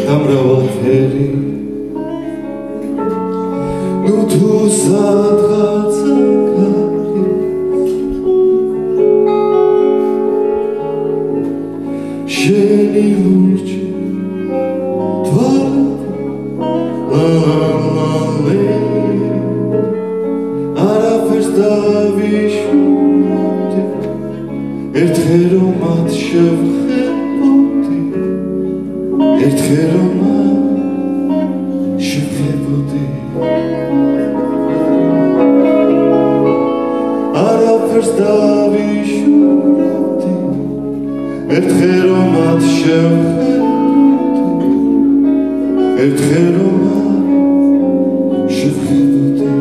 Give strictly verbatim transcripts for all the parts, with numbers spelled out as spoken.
გამრავალფერი ნუ თუ სადღაცა შენი ლურჯი თვალე არაფერს დავიშურდი ერთხელ რომ მათ შევხედოდი ერთხელ რომ შევხედოდი არაფერს დავიშურდი ერთხელ რომ მათ შევხედოდი ერთხელ რომ შევხედოდი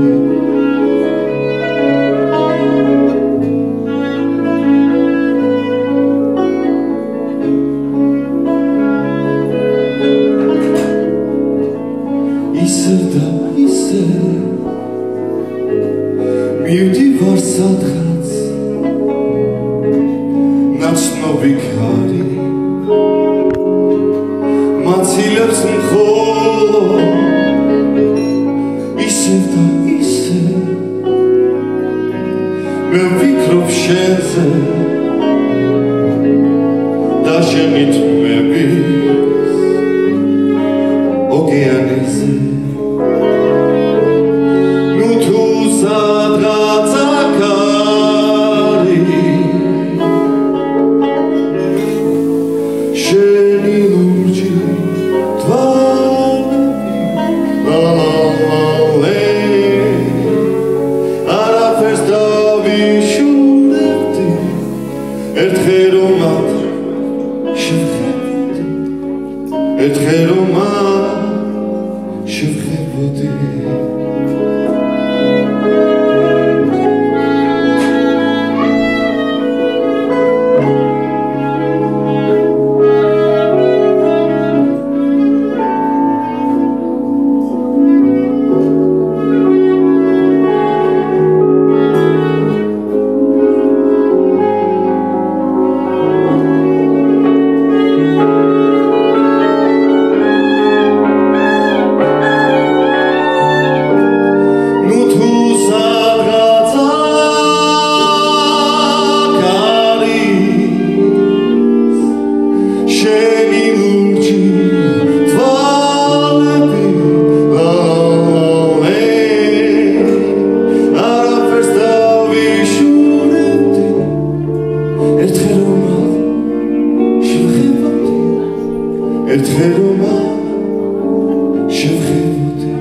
ისევ და ისევ მივდივარ სადღაც ნაცნობი ქარი მაცილებს მხოლოდ ისევ და ისევ მე ვფიქრობ შენზე და შენი თმების ოკეანეზე ნუ თუ სადღაცა ქარი შენი ლურჯი თვალე არაფერს დავიშურდი ერთხელ რომ მათ შევხედოდი ერთხელ რომ მათ შევხედოდი ერთხელ რომ შევხედოდი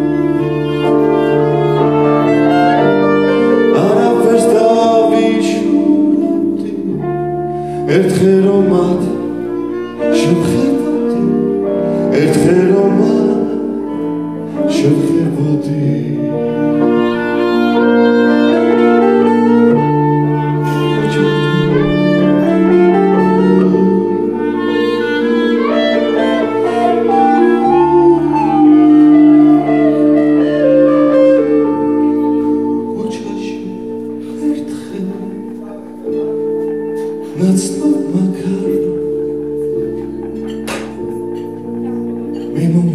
არაფერს დავიშურდი ერთხელ რომ შევხედოდი ერთხელ რომ შევხედოდი ნაცნობ მაგარ მე